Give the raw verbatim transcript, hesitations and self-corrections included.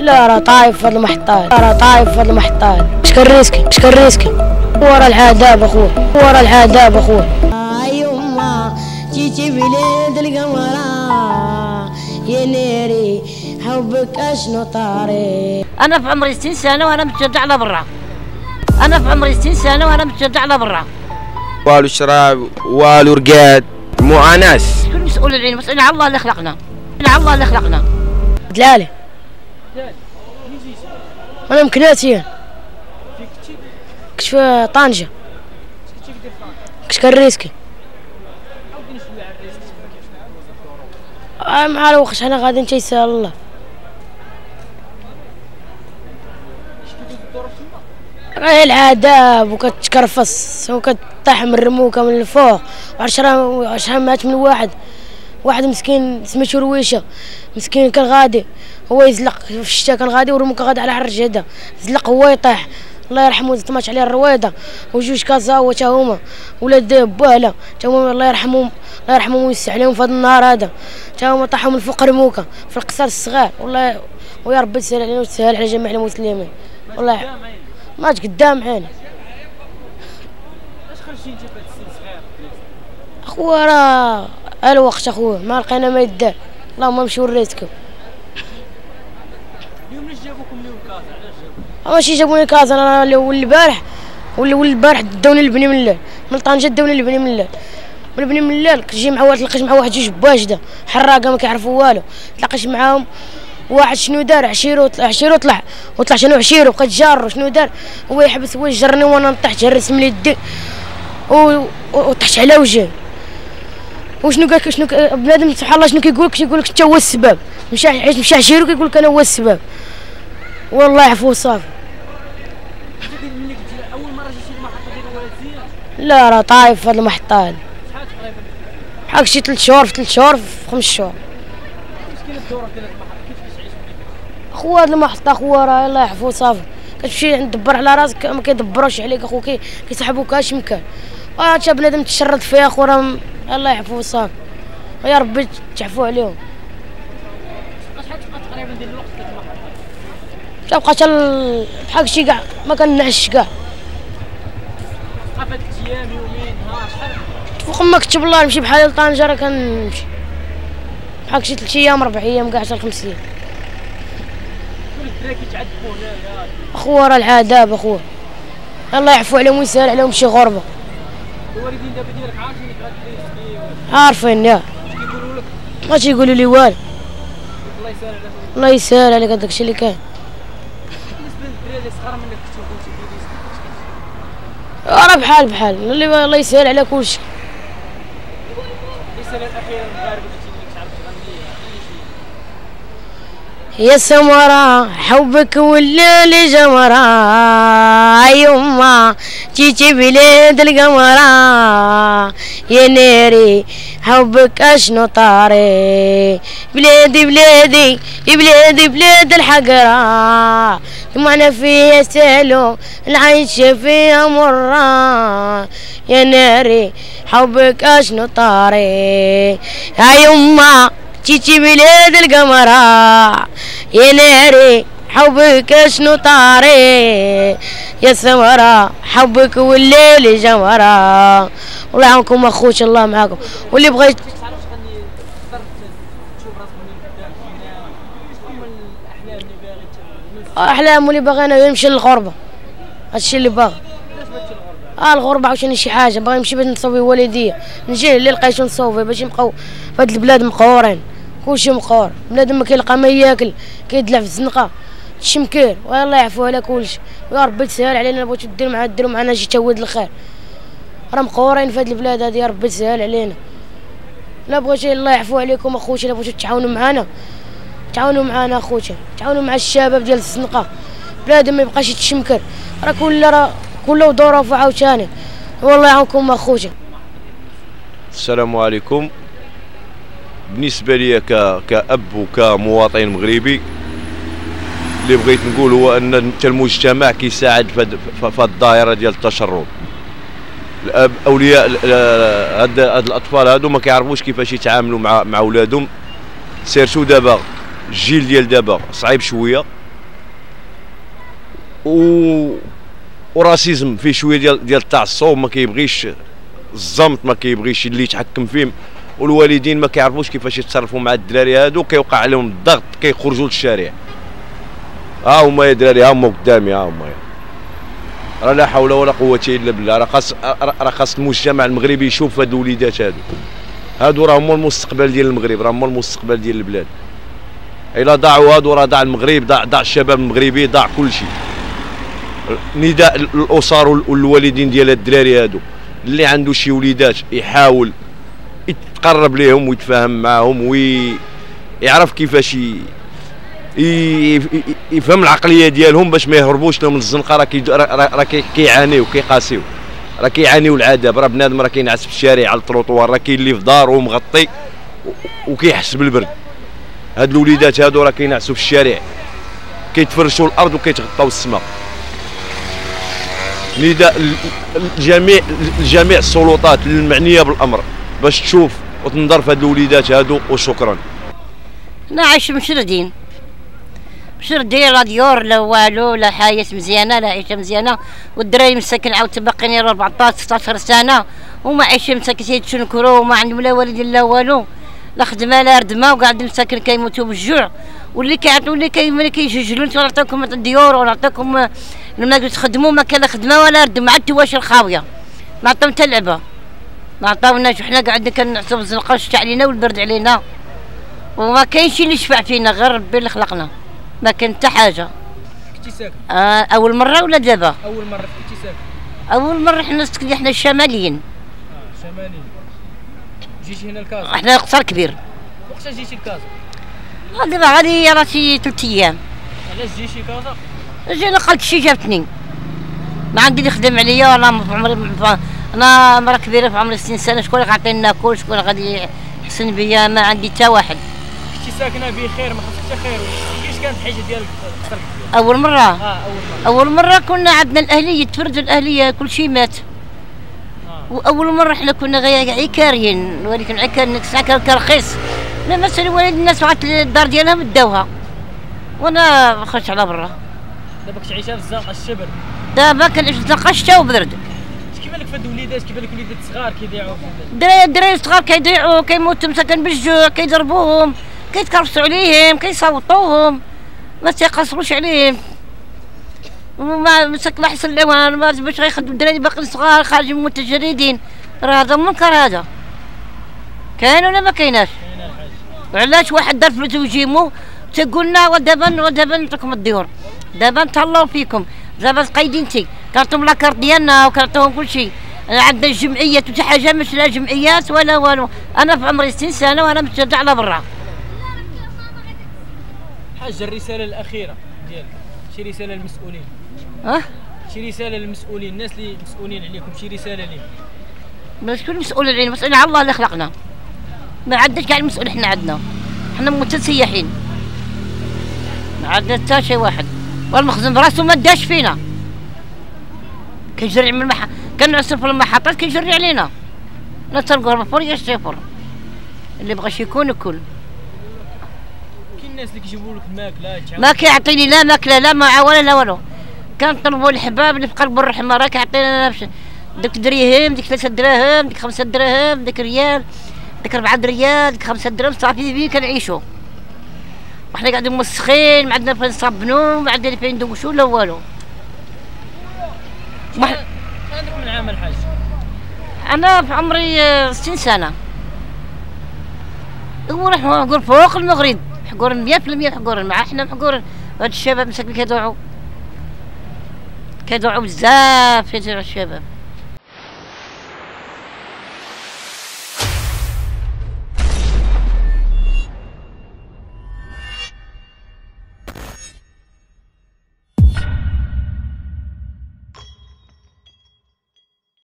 لا راه طايف فضل محطات، راه طايف فضل محطات. شكون ريسكي شكون ريسكي ورا العذاب اخويا، ورا العذاب اخويا. يما جيتي بلاد القمرة يا ناري حبك اشنو طاري. انا في عمري ستين سنه وانا متشجع لبرا، انا في عمري ستين سنه وانا متشجع لبرا. والو شراب والو رقاد معاناة. شكون مسؤول علينا؟ مسؤول على الله اللي خلقنا، على الله اللي خلقنا. دلالي انا مكناتي كنت في طنجة، كنت كنريسكي مع الوقت حنا غادي تيسهل الله. راهي العذاب وكتكرفص وكطيح من الرموكه من الفوق، وعشرة عشرة مات من واحد واحد مسكين سميتو رويشه مسكين كان غادي هو يزلق في الشتا، كان غادي والرموكه غادي على حرج هدا زلق هو يطيح الله يرحمه، طماش عليه الرويضه وجوج كازاوا تا هما ولاد باله تا هما الله يرحمهم الله يرحمهم ويوسع عليهم في هذا النهار هذا تا هما طاحوا من فوق رموكه في القصر الصغار. والله ويا ربي تسهل علينا وتسهل على جميع المسلمين. والله مات قدام عيني. اش خرجتي انت في هذا السن صغير؟ اخويا راه الوقت اخويا ما لقينا ما يدار، اللهم نمشيو نريسكو. اليوم علاش جابوكم اليوم كازا؟ علاش جابوكم؟ ماشي جابوني كازا، انا الاول البارح ولا البارح داوني البني من الليل من طنجة، داوني البني من الليل من البني من الليل كتجي مع واحد تلقيت مع واحد جوج بواجده حراقه ما كيعرفوا والو، تلاقيت معاهم واحد شنو دار عشيرو عشيرو طلع وطلع شنو عشيرو بقيت جارو شنو دار هو يحبس هو يجرني وانا نطيح جرس من يدي وطحت على وجهي. وشنو قالك شنو بنادم سبحان الله شنو كيقول لك كيقول لك انت هو السبب، مشى حيت مشى عشيرو كيقول لك انا هو السبب. والله يعفو صافي. ملي كنتي اول مره جيتي للمحطه ديال ولاد زياد؟ لا راه طايف في هاد المحطات شحال تقريبا؟ بحال شي ثلاث شهور في ثلاث شهور في خمس شهور. كيفاش كاينه الدوره ديال هاد المحطه؟ كيف كتعيش معاك؟ اخويا هاد المحطه اخويا راه الله يعفو صافي كتمشي تدبر على راسك ما كيدبروش عليك اخو كي كيسحبوك اش مكان. وهادشي بنادم تشرد فيه اخو راه الله يعفو صافي يا ربي تعفو عليهم. شحال تبقى تقريبا ديال الوقت في هاد المحطه؟ تبقى حتى بحال شي كاع ما كنعش كاع. تبقى في هاد الايام يومين نهار شحال؟ فوق ما كتب الله نمشي بحال لطنجة راه كنمشي بحال شي ثلاث ايام ربع ايام كاع حتى خمس ايام. شكون الدراري كيتعذبوا هنايا؟ اخويا راه العذاب اخويا الله يعفو عليهم ويسهل عليهم شي غربه. الوالدين دابا ديالك عارفينك غادي تريسكي؟ عارفين ياك اش كيقولوا لك؟ ما تيقولوا لي والو. الله يسهل عليك. الله يسهل عليك هذاك الشيء اللي كاين. بالنسبه للدراري اللي صغار منك كنتو كنتي في راه بحال بحال اللي الله يسهل على كلشي. الرساله الاخيره للمغاربه اللي تيجيك تعرف تغني اي شيء. يا سمرة حبك ولا لي جمرة يما جيتي بلاد القمرة يا ناري حبك اشنو طاري. بلادي بلادي بلادي بلاد الحقرة دمعنا فيها سالو العيش فيها مرة يا ناري حبك اشنو طاري. يا يما جيتي بلاد القمرة يا ناري حبك اشنو طاري. يا سمرة حبك والليل جمرة. والله يعاونكم اخوتي الله معاكم. واللي بغيت تعرف تغني تقدر تشوف راسك من قدام فينا؟ شنو هما الاحلام اللي باغي احلام اللي باغي انا يمشي للغربة، هادشي اللي باغي. علاش بغيتي الغربه؟ اه الغربة عاوتاني شي حاجة باغي نمشي باش نصوفي والديا نجي اللي لقيتو نصوفي باش نبقاو في هاد البلاد مقهورين كلشي مقهور بنادم ما كيلقى ما ياكل كيدلع في الزنقة الشمكير. والله يعفو على كلشي ويا ربي تسهل علينا. بغيتو ديروا معنا ديروا معنا شي تاويد الخير راه مقهورين في هاد البلاد هادي يا ربي تسهل علينا. لا بغيتي الله يعفو عليكم اخوتي لا بغيتو تعاونوا معنا تعاونوا معنا اخوتي تعاونوا مع الشباب ديال الزنقة بنادم ما يبقاش يتشمكر راه كل راه كله ظروف عاوتاني. والله يعاونكم اخوتي. السلام عليكم. بالنسبه لي كأب وكمواطن مغربي اللي بغيت نقول هو ان المجتمع كيساعد في هذه الدائره ديال التشرد. الاب اولياء هاد الاطفال هادو ما كيعرفوش كيفاش يتعاملوا مع مع ولادهم، سيرتو دابا الجيل ديال دابا صعيب شويه و وراسيزم فيه شويه ديال ديال التعصب، ما كيبغيش الزمط، ما كيبغيش اللي يتحكم فيهم، والوالدين ما كيعرفوش كيفاش يتصرفوا مع الدراري هادو، كيوقع عليهم الضغط كيخرجوا للشارع. ها هما يا دراري، ها هما قدامي، ها هما راه لا حول ولا قوه الا بالله. راه خاص راه خاص المجتمع المغربي يشوف هاد الوليدات هادو هادو راه هما المستقبل ديال المغرب، راه هما المستقبل ديال البلاد. الا ضاعوا هادو راه ضاع المغرب، ضاع ضاع الشباب المغربي، ضاع كل شيء. نداء للاسر والوالدين ديال هاد الدراري هادو، اللي عنده شي وليدات يحاول يتقرب ليهم ويتفاهم معاهم ويعرف كيفاش يفهم العقليه ديالهم باش ما يهربوش لهم الزنقه. راه راه كيعانيو كيقاسيو، راه كيعانيو العذاب. راه بنادم راه كينعس في الشارع على التروطوار، راه كاين اللي في دارو مغطي وكيحس بالبرد. هاد الوليدات هادو راه كينعسوا في الشارع، كيتفرشوا الارض وكيتغطاو السماء. نداء لجميع لجميع السلطات المعنيه بالامر باش تشوف وتنظر في هاد الوليدات هادو. وشكرا. لا عايش مشردين مشردين، لا ديور لا والو، لا حياة مزيانه، لا عيشه مزيانه. والدراري مساكن عاود باقيين أربعطاش ستطاش سنه وما عايشين مساكين تشنكرو وما عندهم لا والدين لا والو، لا خدمه لا ردمه، وقاعدين مساكن كيموتوا بالجوع. واللي كيعطيو اللي كي كيجلجلوا انتوا نعطيكم الديور ونعطيكم لما تخدموا، ما كان لا خدمه ولا ردم، مع التواش الخاويه ما عطاو حتى لعبه، ما عطاوناش. وحنا قاعدين كنعسوا بالزنقه والشتا علينا والبرد علينا، وما كاينش اللي يشفع فينا غير ربي اللي خلقنا، ما كان حتى حاجه. كنتي ساكن؟ آه اول مره ولا دابا؟ اول مره كنتي ساكن؟ اول مره حنا سكننا حنا الشماليين. اه شماليين. جيتي هنا لكازا؟ حنا قصر كبير. وقتاش جيتي لكازا؟ دابا غادي راه شي ثلاث ايام. علاش جيتي كازا؟ جينا قالت شي جابتني، ما عندي اللي يخدم عليا، انا في عمري انا مرا كبيره في عمري ستين سنه، شكون اللي غيعطيني ناكل، شكون غادي يحسن بيا؟ ما عندي حتى واحد. كنتي ساكنه بخير، ما خصك حتى خير. كيفاش كانت الحياه ديالك في قصر كبير؟ اول مره؟ اه اول مره. اول مره كنا عندنا الاهليه، تفردوا الاهليه كل شيء مات. آه. واول مره حنا كنا غير عكاريين، ولكن عكار ساكن كرخيص، لا مثلا والد الناس بغات الدار ديالهم داوها وانا خرجت على برا. دابا كتعيشها في الزنقه الشبر؟ دابا كنعيش في الزنقه الشتا وبرد. كيف لك في هاد الوليدات، كيف لك وليدات صغار كيضيعوا؟ الدراري الدراري صغار كيضيعوا، كيموتوا مساكن بالجوع، كيضربوهم، كيتكرفسوا عليهم، كيصوتوهم، ما تيقصروش عليهم. وما مساك الله يحسن الاوان باش غيخدموا الدراري باقيين صغار خارجين متجردين. راه هذا منكر هذا. كاين ولا ما كايناش؟ كاين الحاج. وعلاش واحد دار فلوس ويجيمو تقولنا ودابا ودابا نعطيكم الديور، دابا نتهلاو فيكم، دابا قايدين انتي كنعطيهم لاكارت ديالنا وكنعطيهم كل شيء. عندنا الجمعيات وحتى حاجه مش لا جمعيات ولا والو. انا في عمري ستين سنه وانا متشجع على برا. حاجه الرساله الاخيره ديالك، شي رساله للمسؤولين؟ اه شي رساله للمسؤولين، الناس اللي مسؤولين عليكم، شي رساله ليهم؟ باش شكون المسؤول علينا؟ مسؤول على الله اللي خلقنا، ما عندناش كاع المسؤول حنا عندنا، حنا متسيحين ما عندنا حتى شي واحد، والمخزن براسو ما داش فينا، كيجري من المح... كنعسر في المحطات كيجري علينا، لا تلقوا الفور يا الصفر، اللي بغاش يكون يكون. كاين الناس اللي كيجيبوا لك الماكله ما كيعطيني لا ماكله لا معاونه لا والو، كنطلبوا الحباب اللي في قلب الرحمه راه كيعطينا ديك دريهم، ديك ثلاثة دراهم، ديك خمسة دراهم، ديك ريال، ديك أربعة ريال، ديك خمسة دراهم، صافي بيه كنعيشوا. وحنا قاعدين موسخين، ما عندنا فين نصبنوا، ما عندنا فين ندوشوا لا والو. عندك من عام الحاج؟ أنا في عمري ستين سنة. هو نحن فوق المغرب، حقورن مية في المية حقورن، مع حنا محقورن، هاد الشباب مساكين كيضيعوا. كيضيعوا بزاف كيضيعوا الشباب.